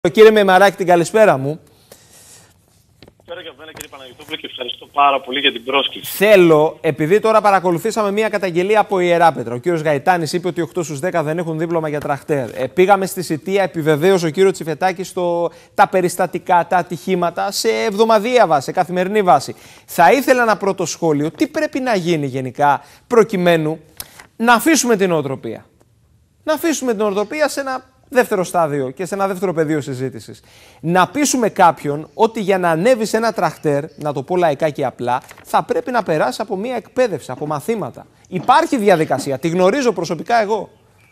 Κύριε Μεμαράκη, την καλησπέρα μου. Καλησπέρα και από μένα, κύριε Παναγιωτόπουλο, και ευχαριστώ πάρα πολύ για την πρόσκληση. Θέλω, επειδή τώρα παρακολουθήσαμε μια καταγγελία από Ιεράπετρα. Ο κύριος Γαϊτάνης είπε ότι 8 στους 10 δεν έχουν δίπλωμα για τραχτέρ. Πήγαμε στη Σιτία, επιβεβαίωσε ο κύριος Τσιφετάκης τα περιστατικά, τα ατυχήματα σε εβδομαδιαία βάση, σε καθημερινή βάση. Θα ήθελα ένα πρώτο σχόλιο. Τι πρέπει να γίνει γενικά προκειμένου να αφήσουμε την νοοτροπία. Να αφήσουμε την νοοτροπία σε ένα δεύτερο στάδιο και σε ένα δεύτερο πεδίο συζήτησης. Να πείσουμε κάποιον ότι για να ανέβει σε ένα τραχτέρ, να το πω λαϊκά και απλά, θα πρέπει να περάσει από μια εκπαίδευση, από μαθήματα. Υπάρχει διαδικασία, τη γνωρίζω προσωπικά εγώ.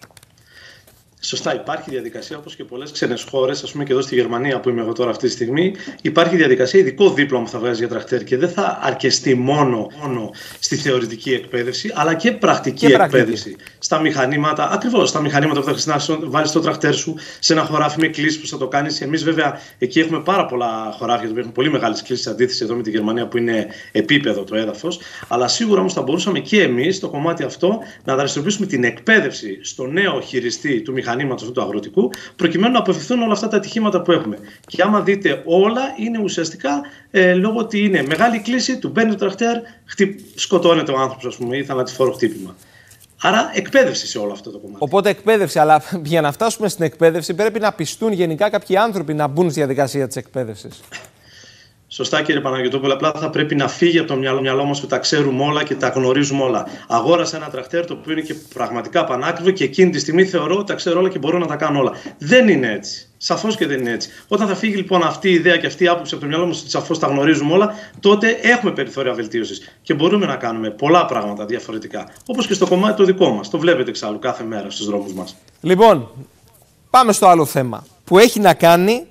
Σωστά, υπάρχει διαδικασία, όπως και πολλές ξένες χώρες, ας πούμε και εδώ στη Γερμανία που είμαι εγώ τώρα αυτή τη στιγμή, υπάρχει διαδικασία, ειδικό δίπλωμα που θα βγάζει για τραχτέρ και δεν θα αρκεστεί μόνο στη θεωρητική εκπαίδευση, αλλά και πρακτική εκπαίδευση. Στα μηχανήματα, ακριβώς στα μηχανήματα που θα χρησιμοποιήσεις να βάλεις το τραχτέρ σου, σε ένα χωράφι με κλίσεις που θα το κάνεις. Εμείς βέβαια εκεί έχουμε πάρα πολλά χωράφια που έχουν πολύ μεγάλες κλίσεις, αντίθεση εδώ με τη Γερμανία που είναι επίπεδο το έδαφος. Αλλά σίγουρα όμως θα μπορούσαμε και εμείς στο κομμάτι αυτό να δραστηριοποιήσουμε την εκπαίδευση στο νέο χειριστή του μηχανήματος του αγροτικού, προκειμένου να αποφευθούν όλα αυτά τα ατυχήματα που έχουμε. Και άμα δείτε, όλα είναι ουσιαστικά λόγω ότι είναι μεγάλη κλίση, του μπαίνει το τραχτέρ, σκοτώνεται ο άνθρωπος, ας πούμε, ή θανατηφόρο χτύπημα. Άρα εκπαίδευση σε όλο αυτό το κομμάτι. Οπότε εκπαίδευση, αλλά για να φτάσουμε στην εκπαίδευση πρέπει να πιστούν γενικά κάποιοι άνθρωποι να μπουν στη διαδικασία της εκπαίδευσης. Σωστά, κύριε Παναγιωτόπουλο. Απλά θα πρέπει να φύγει από το μυαλό μας που τα ξέρουμε όλα και τα γνωρίζουμε όλα. Αγόρασα ένα τραχτέρ το οποίο είναι και πραγματικά πανάκριβο και εκείνη τη στιγμή θεωρώ ότι τα ξέρω όλα και μπορώ να τα κάνω όλα. Δεν είναι έτσι. Σαφώς και δεν είναι έτσι. Όταν θα φύγει λοιπόν αυτή η ιδέα και αυτή η άποψη από το μυαλό μας ότι σαφώς τα γνωρίζουμε όλα, τότε έχουμε περιθώρια βελτίωσης και μπορούμε να κάνουμε πολλά πράγματα διαφορετικά. Όπως και στο κομμάτι το δικό μας. Το βλέπετε εξάλλου κάθε μέρα στους δρόμους μας. Λοιπόν, πάμε στο άλλο θέμα που έχει να κάνει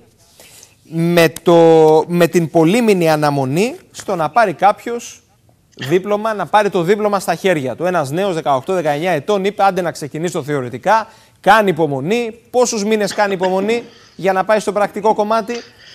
με την πολύμηνη αναμονή στο να πάρει κάποιος δίπλωμα, να πάρει το δίπλωμα στα χέρια του. Ένας νέος 18-19 ετών είπε άντε να ξεκινήσω θεωρητικά, κάνει υπομονή. Πόσους μήνες κάνει υπομονή για να πάει στο πρακτικό κομμάτι?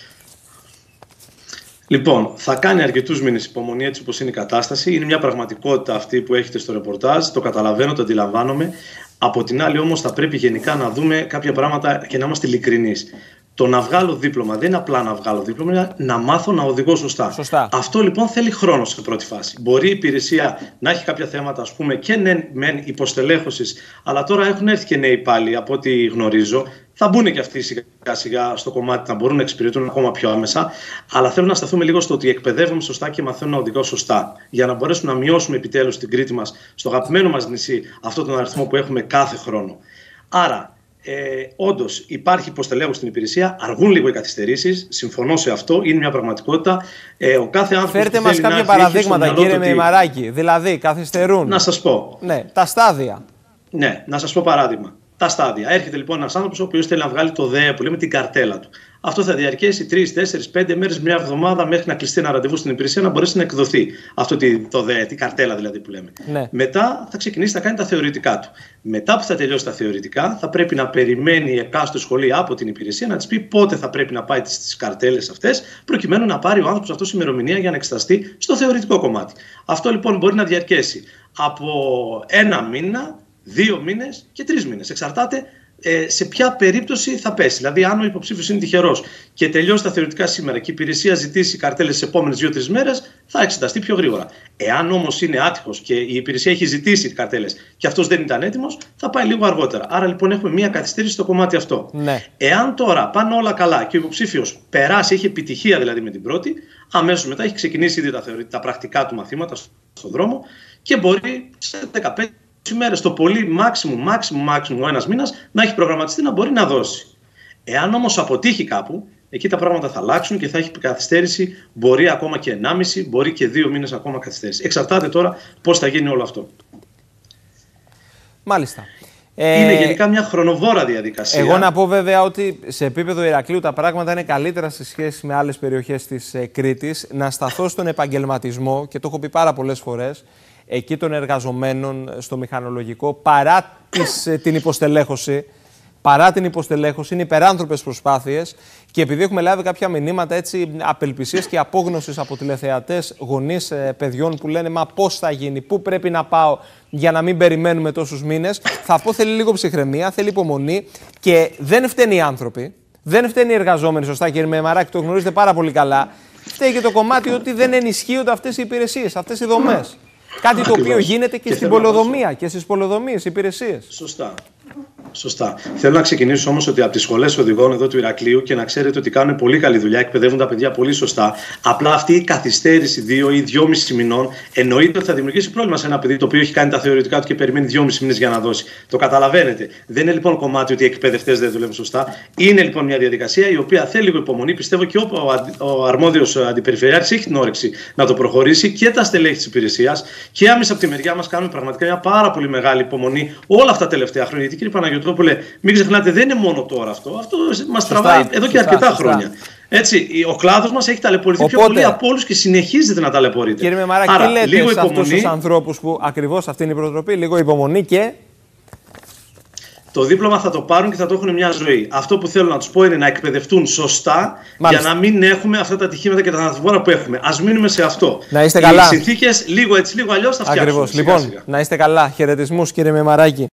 Λοιπόν, θα κάνει αρκετούς μήνες υπομονή, έτσι όπως είναι η κατάσταση. Είναι μια πραγματικότητα αυτή που έχετε στο ρεπορτάζ, το καταλαβαίνω, το αντιλαμβάνομαι. Από την άλλη όμως θα πρέπει γενικά να δούμε κάποια πράγματα και να είμαστε ειλικρινείς. Το να βγάλω δίπλωμα δεν είναι απλά να βγάλω δίπλωμα, είναι να μάθω να οδηγώ σωστά. Αυτό λοιπόν θέλει χρόνο σε πρώτη φάση. Μπορεί η υπηρεσία να έχει κάποια θέματα, ας πούμε, και μεν υποστελέχωσης, αλλά τώρα έχουν έρθει και νέοι υπάλληλοι από ό,τι γνωρίζω. Θα μπουν και αυτοί σιγά σιγά στο κομμάτι να μπορούν να εξυπηρετούν ακόμα πιο άμεσα. Αλλά θέλω να σταθούμε λίγο στο ότι εκπαιδεύουμε σωστά και μαθαίνουν να οδηγώ σωστά. Για να μπορέσουμε να μειώσουμε επιτέλους την Κρήτη μας, στο αγαπημένο μας νησί, αυτόν τον αριθμό που έχουμε κάθε χρόνο. Άρα, όντως υπάρχει υποστελέχωση στην υπηρεσία, αργούν λίγο οι καθυστερήσεις, συμφωνώ σε αυτό, είναι μια πραγματικότητα. Ο κάθε άνθρωπος. Φέρτε μας κάποια παραδείγματα, κύριε Μεμαράκη. Δηλαδή, καθυστερούν. Να σας πω. Ναι, τα στάδια. Ναι, να σας πω παράδειγμα. Τα στάδια. Έρχεται λοιπόν ένας άνθρωπος ο οποίος θέλει να βγάλει το ΔΕ που λέμε την καρτέλα του. Αυτό θα διαρκέσει 3, 4, 5 μέρες, μια εβδομάδα μέχρι να κλειστεί ένα ραντεβού στην υπηρεσία να μπορέσει να εκδοθεί. Αυτό το ΔΕ, την καρτέλα δηλαδή που λέμε. Ναι. Μετά θα ξεκινήσει να κάνει τα θεωρητικά του. Μετά που θα τελειώσει τα θεωρητικά, θα πρέπει να περιμένει η εκάστοτε σχολή από την υπηρεσία να της πει πότε θα πρέπει να πάει στις καρτέλες αυτές, προκειμένου να πάρει ο άνθρωπος αυτός ημερομηνία για να εξεταστεί στο θεωρητικό κομμάτι. Αυτό λοιπόν μπορεί να διαρκέσει από 1 μήνα, 2 μήνες και 3 μήνες. Εξαρτάται σε ποια περίπτωση θα πέσει. Δηλαδή, αν ο υποψήφιος είναι τυχερός και τελειώσει τα θεωρητικά σήμερα και η υπηρεσία ζητήσει καρτέλες στις επόμενες 2-3 μέρες, θα εξεταστεί πιο γρήγορα. Εάν όμως είναι άτυχος και η υπηρεσία έχει ζητήσει καρτέλες και αυτός δεν ήταν έτοιμος, θα πάει λίγο αργότερα. Άρα λοιπόν έχουμε μία καθυστέρηση στο κομμάτι αυτό. Ναι. Εάν τώρα πάνε όλα καλά και ο υποψήφιος περάσει, έχει επιτυχία δηλαδή με την πρώτη, αμέσως μετά έχει ξεκινήσει ήδη τα πρακτικά του μαθήματα στον δρόμο και μπορεί σε 15 ημέρες το πολύ maximum ο ένας μήνας να έχει προγραμματιστεί να μπορεί να δώσει. Εάν όμως αποτύχει κάπου, εκεί τα πράγματα θα αλλάξουν και θα έχει καθυστέρηση, μπορεί ακόμα και 1,5, μπορεί και 2 μήνες ακόμα καθυστέρηση. Εξαρτάται τώρα πώς θα γίνει όλο αυτό. Μάλιστα. Είναι γενικά μια χρονοβόρα διαδικασία. Εγώ να πω βέβαια ότι σε επίπεδο Ηρακλείου τα πράγματα είναι καλύτερα σε σχέση με άλλες περιοχές της Κρήτης. Να σταθώ στον επαγγελματισμό, και το έχω πει πάρα πολλές φορές, εκεί των εργαζομένων στο μηχανολογικό, παρά την υποστελέχωση, είναι υπεράνθρωπες προσπάθειες και επειδή έχουμε λάβει κάποια μηνύματα απελπισίας και απόγνωσης από τηλεθεατές, γονείς παιδιών που λένε «Μα πώς θα γίνει, πού πρέπει να πάω για να μην περιμένουμε τόσους μήνες», θα πω θέλει λίγο ψυχραιμία, θέλει υπομονή και δεν φταίνουν οι άνθρωποι. Δεν φταίνει οι εργαζόμενοι, σωστά κύριε Μεμαράκη, το γνωρίζετε πάρα πολύ καλά. Φταίει και το κομμάτι ότι δεν ενισχύονται αυτές οι υπηρεσίες, αυτές οι δομές. Κάτι το οποίο γίνεται και στην πολεοδομία και στις πολεοδομίες, υπηρεσίες. Σωστά. Θέλω να ξεκινήσω όμως ότι από τις σχολές οδηγών εδώ του Ηρακλείου και να ξέρετε ότι κάνουν πολύ καλή δουλειά, εκπαιδεύουν τα παιδιά πολύ σωστά. Απλά αυτή η καθυστέρηση 2 ή 2,5 μηνών εννοείται ότι θα δημιουργήσει πρόβλημα σε ένα παιδί το οποίο έχει κάνει τα θεωρητικά του και περιμένει 2,5 μήνες για να δώσει. Το καταλαβαίνετε. Δεν είναι λοιπόν κομμάτι ότι οι εκπαιδευτές δεν δουλεύουν σωστά. Είναι λοιπόν μια διαδικασία η οποία θέλει λίγο υπομονή. Πιστεύω και ο αρμόδιος αντιπεριφερειάρχης έχει την όρεξη να το προχωρήσει και τα στελέχη της υπηρεσίας. Και εμείς από τη μεριά μας κάνουμε πραγματικά μια πάρα πολύ μεγάλη υπομονή όλα αυτά τα τελευταία χρόνια. Γιατί κύριε Παναγιωτόπουλε, μην ξεχνάτε, δεν είναι μόνο τώρα αυτό. Αυτό μας τραβάει εδώ και αρκετά χρόνια. Έτσι, ο κλάδος μας έχει ταλαιπωρηθεί πιο πολύ από όλους και συνεχίζεται να ταλαιπωρείται. Κύριε Μεμαράκη, τι λέτε σε αυτούς τους ανθρώπους που ακριβώς αυτή είναι η προτροπή, λίγο υπομονή και... Το δίπλωμα θα το πάρουν και θα το έχουν μια ζωή. Αυτό που θέλω να τους πω είναι να εκπαιδευτούν σωστά. Μάλιστα. Για να μην έχουμε αυτά τα ατυχήματα και τα θανατηφόρα που έχουμε. Ας μείνουμε σε αυτό. Να είστε καλά. Οι συνθήκες λίγο έτσι, λίγο αλλιώς θα φτιάξουν. Ακριβώς. Λοιπόν, να είστε καλά. Χαιρετισμούς κύριε Μεμαράκη.